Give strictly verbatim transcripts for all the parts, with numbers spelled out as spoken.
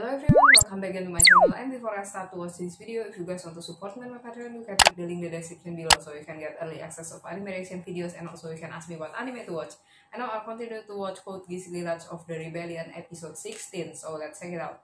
Hello everyone, welcome back again to my channel. And before I start to watch this video, if you guys want to support me on my Patreon, you can click the link in the description below so you can get early access of anime reaction videos, and also you can ask me what anime to watch. And now I'll continue to watch Code Geass Village of the Rebellion episode sixteen, so let's check it out.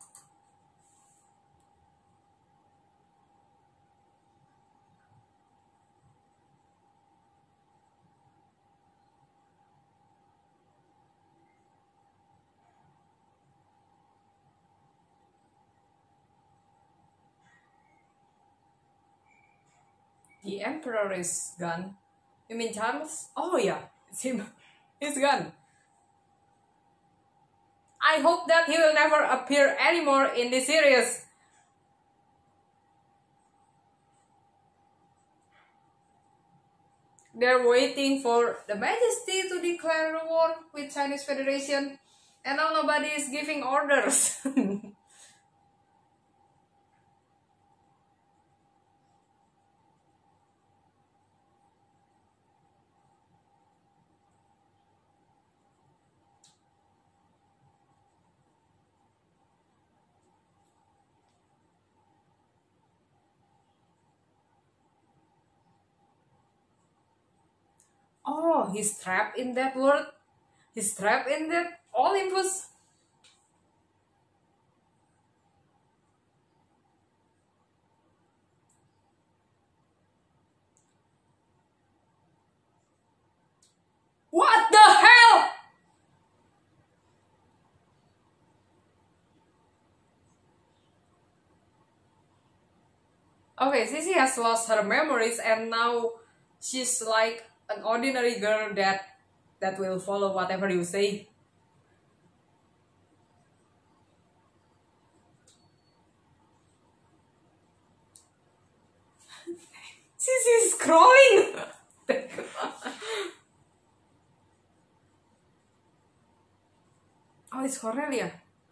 The Emperor is gone. You mean Charles? Oh yeah, it's him. He's gone. I hope that he will never appear anymore in this series. They're waiting for the Majesty to declare war with Chinese Federation, and now nobody is giving orders. Oh, he's trapped in that world. He's trapped in that Olympus. What the hell? Okay, Sissy has lost her memories and now she's like an ordinary girl that that will follow whatever you say. Sissy is scrolling. Oh, it's Cornelia.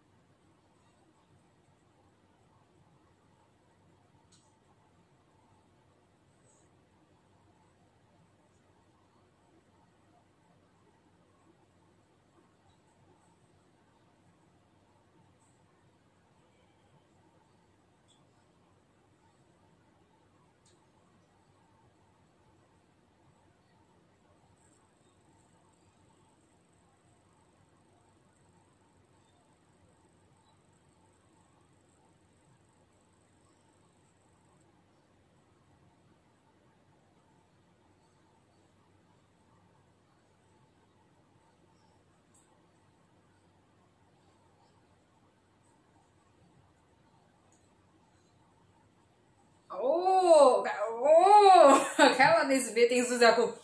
Oh, oh, Helen is beating Suzaku.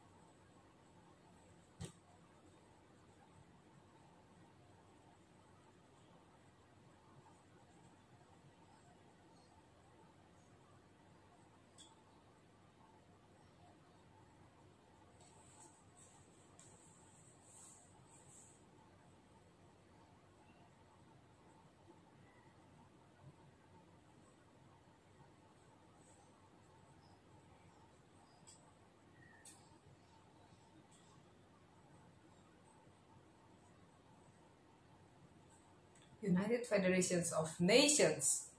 United Federations of Nations.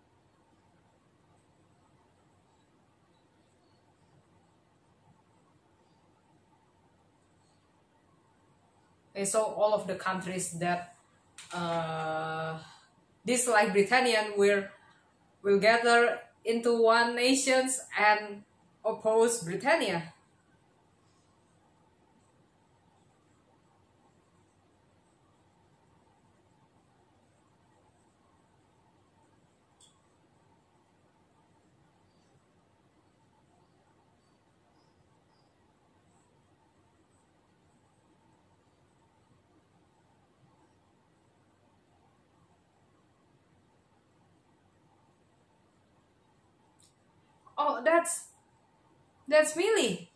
Okay, so all of the countries that uh, dislike Britannian will will gather into one nations and oppose Britannia. Oh, that's that's Millie.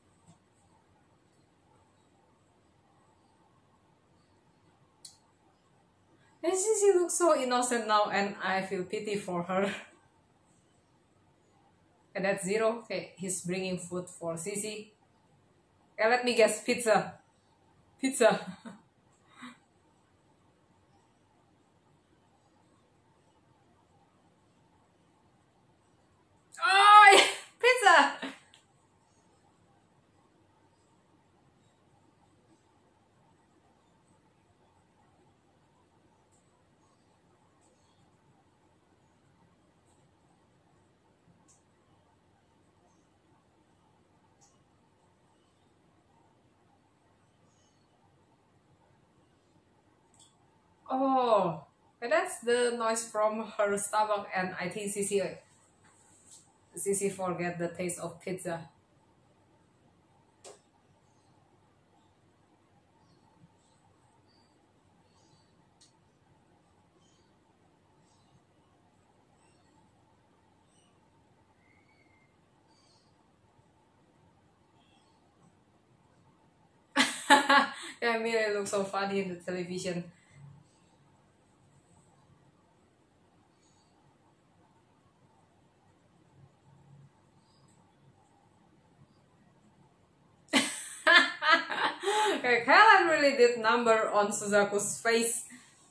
And she looks so innocent now, and I feel pity for her. And that's Zero. Okay, he's bringing food for Sissy. Okay, let me guess, pizza. Pizza. Oh, but that's the noise from her stomach, and I think Sissy Sissy forget the taste of pizza. Yeah, Mira looks so funny in the television. Okay, Helen really did number on Suzaku's face.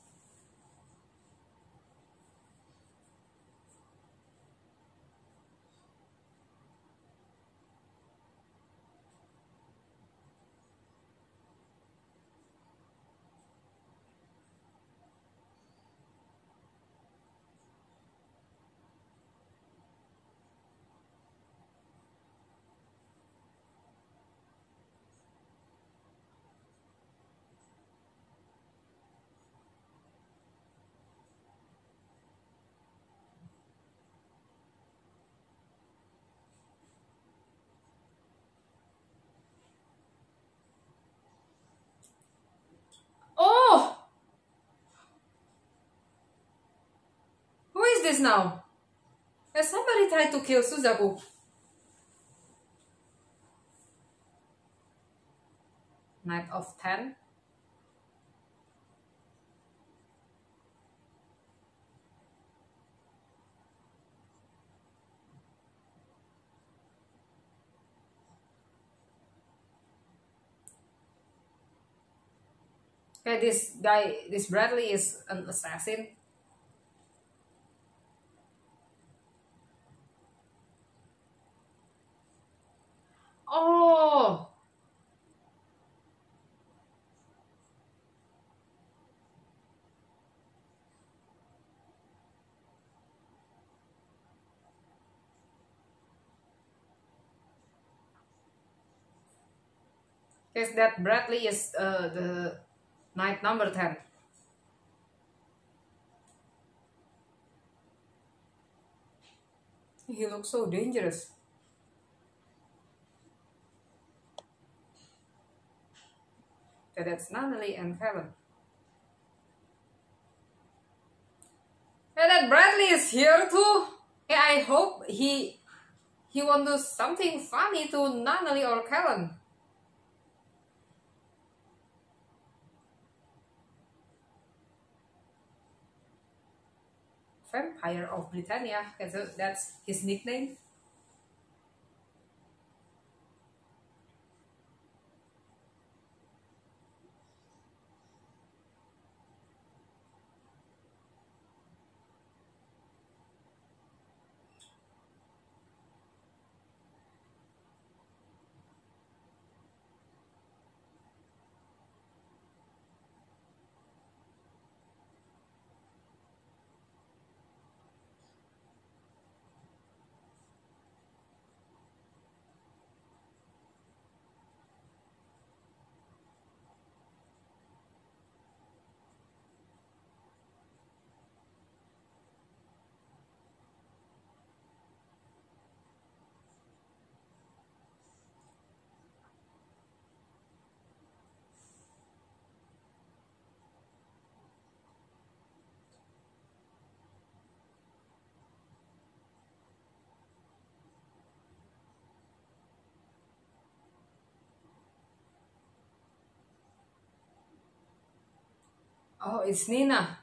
Oh, who is this now? Has somebody tried to kill Suzaku? Knight of ten. Okay, this guy, this Bradley is an assassin. Oh, guess that Bradley is uh, the knight number ten. He looks so dangerous. Okay, that's Natalie and Helen. And that Bradley is here too. Yeah, I hope he he won't do something funny to Natalie or Helen. Vampire of Britannia, that's his nickname. Oh, it's Nina.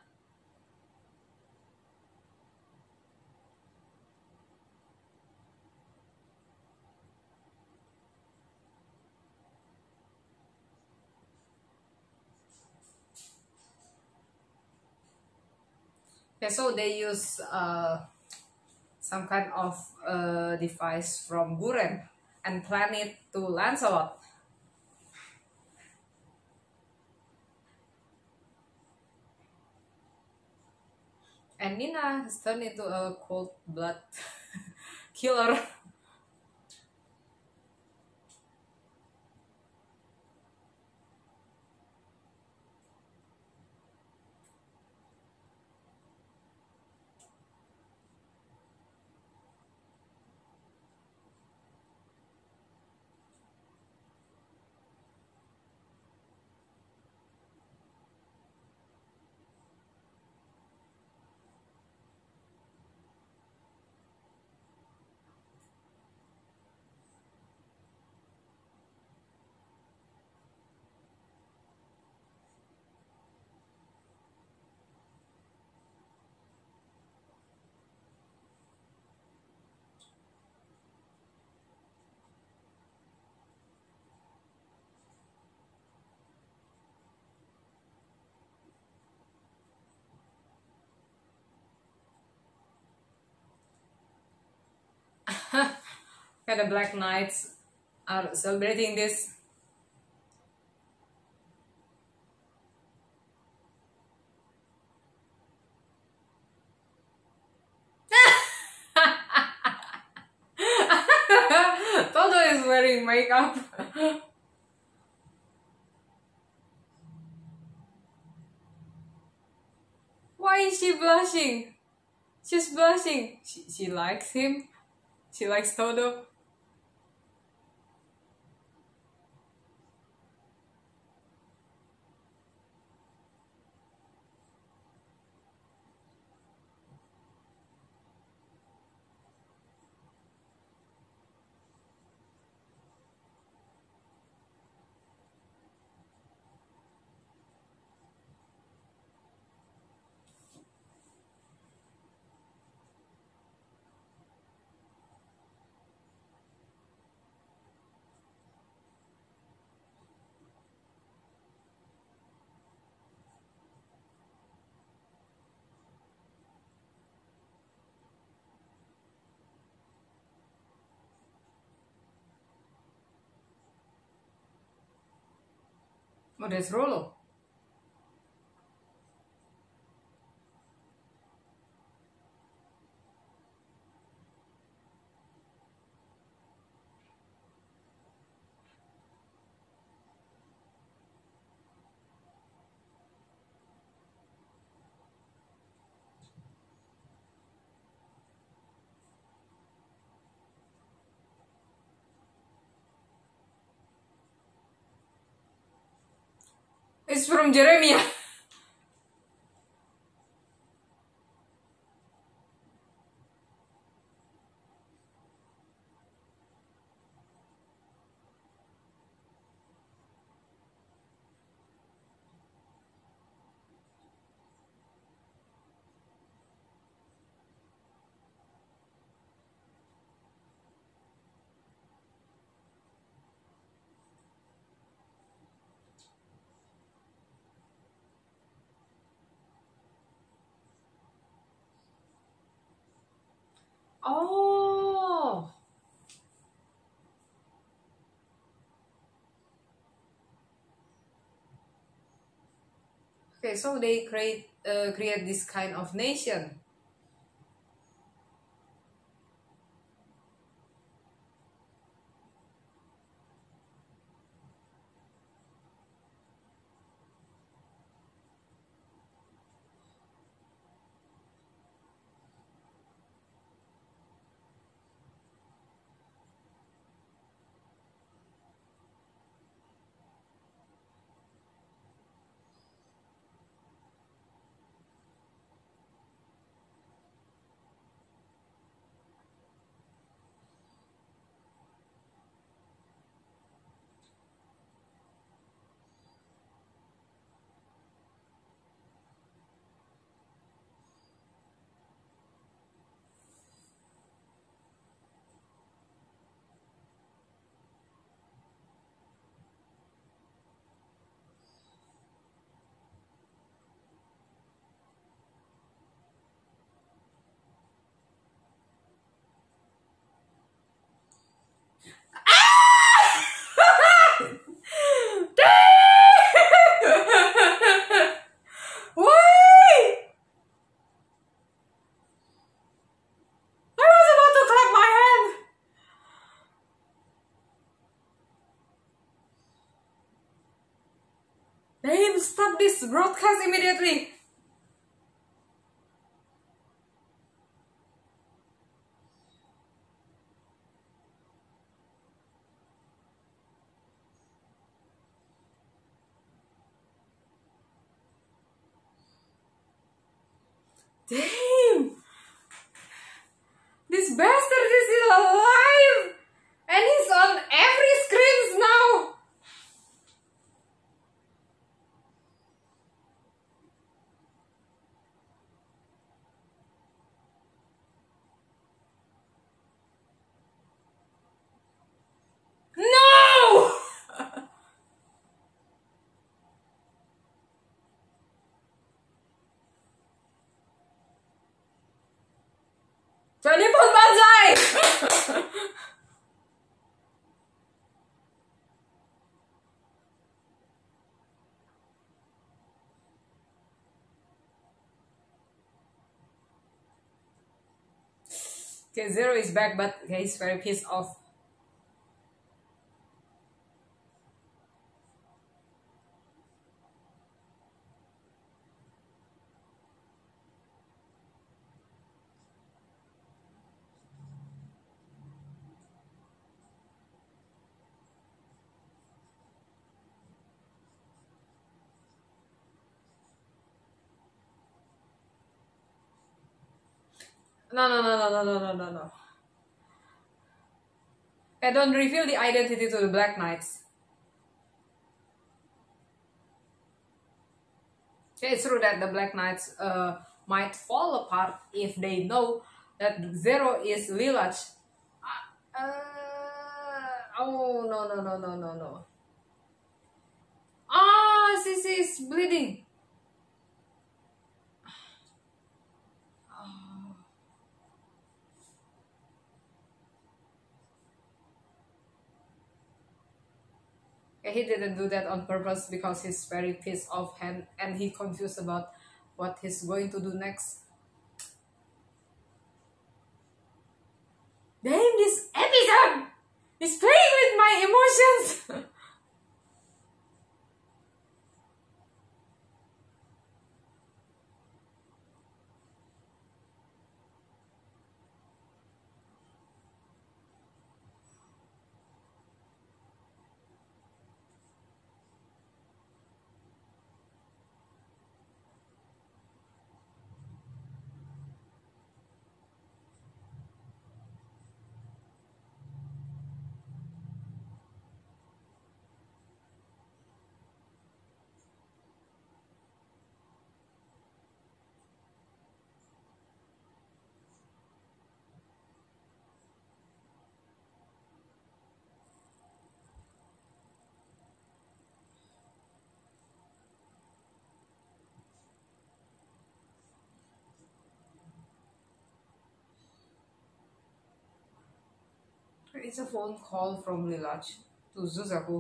Okay, so they use uh, some kind of uh, device from Buren and plan it to Lancelot. And Nina has turned into a cold blood killer. Okay, the Black Knights are celebrating this. Todo is wearing makeup. Why is she blushing? She's blushing. She, she likes him. She likes Todo. Oh, there's Rolo. It's from Jeremiah. Oh. Okay, so they create uh, create this kind of nation. Damn, stop this broadcast immediately! Damn! This bastard is still alive! And he's on every screens now! No! Okay, Zero is back, but he's very pissed off. No, no, no, no, no, no, no, no, no. I don't reveal the identity to the Black Knights. Okay, it's true that the Black Knights uh, might fall apart if they know that Zero is Lilach. Uh, uh, oh, no, no, no, no, no, no. Ah, Sissy is bleeding. He didn't do that on purpose because he's very pissed off and, and he confused about what he's going to do next. Damn, this episode is playing with my emotions. It's a phone call from Lilach to Suzaku.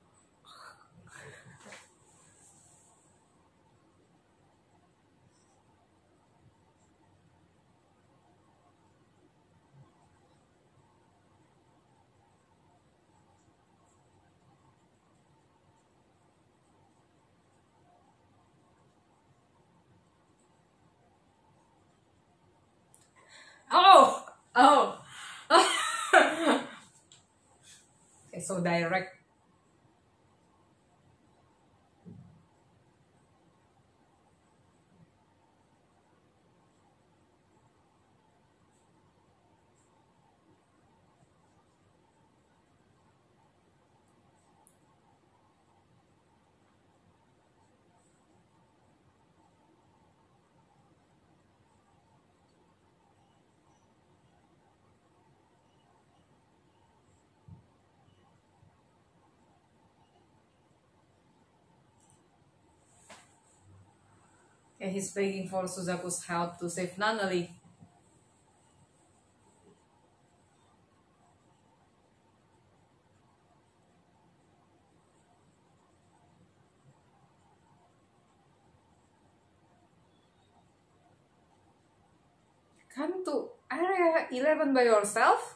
Oh! Oh! It's so direct. And he's begging for Suzaku's help to save Nunnally. Come to area eleven by yourself?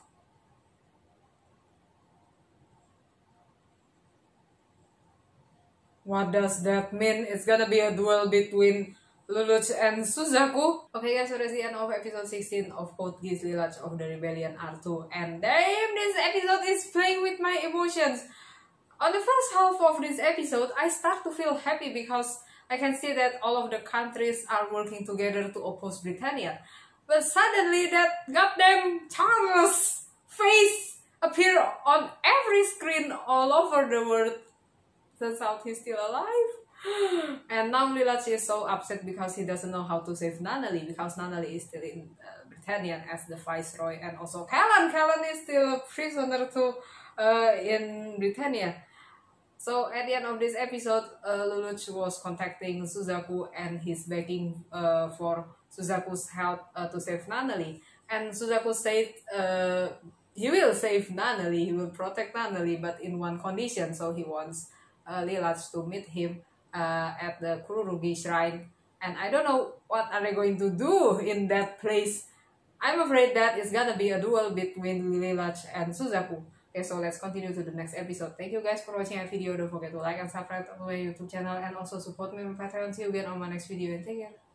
What does that mean? It's gonna be a duel between Lelouch and Suzaku. Okay guys, so that's the end of episode sixteen of Code Geass Lelouch of the Rebellion R two. And damn, this episode is playing with my emotions. On the first half of this episode, I start to feel happy because I can see that all of the countries are working together to oppose Britannia. But suddenly that goddamn Charles face appear on every screen all over the world. Turns out he's still alive. And now Lilach is so upset because he doesn't know how to save Nunnally, because Nunnally is still in uh, Britannia as the Viceroy, and also Callan. Callan is still a prisoner too uh, in Britannia. So at the end of this episode, uh, Lelouch was contacting Suzaku and he's begging uh, for Suzaku's help uh, to save Nunnally. And Suzaku said uh, he will save Nunnally, he will protect Nunnally, but in one condition. So he wants uh, Lilach to meet him uh, at the Kururugi Shrine. And I don't know what are they going to do in that place. I'm afraid that it's gonna be a duel between Lilach and Suzaku. Okay, so let's continue to the next episode. Thank you guys for watching my video. Don't forget to like and subscribe to my YouTube channel and also support me on Patreon. See you again on my next video and take care.